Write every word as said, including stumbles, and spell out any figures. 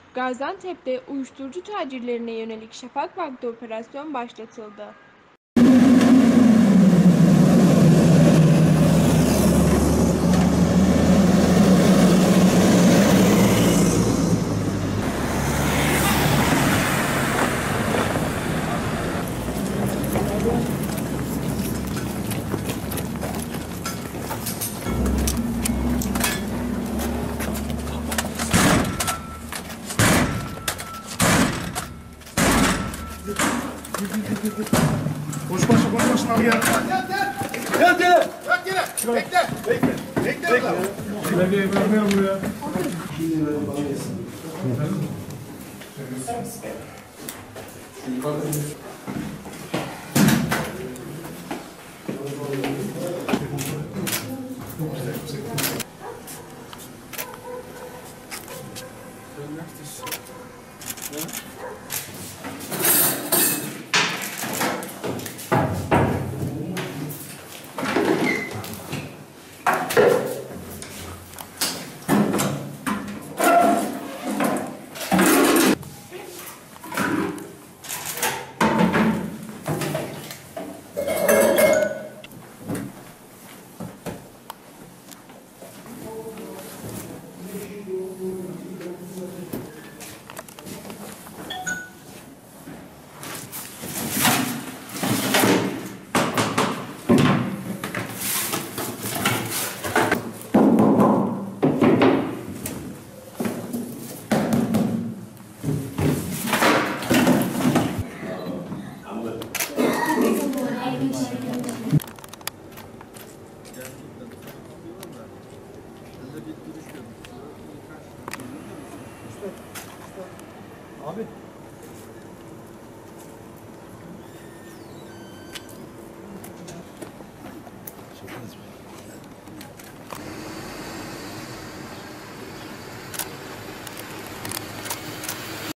Gaziantep'te uyuşturucu tacirlerine yönelik şafak vakti operasyon başlatıldı. Koş başla, koş başla abi gel. Gel gel. Gel gel. Bırak yine. Bekle. Bekle. Bekle. Bekle. Belgeyi bırakmayalım buraya. Abi.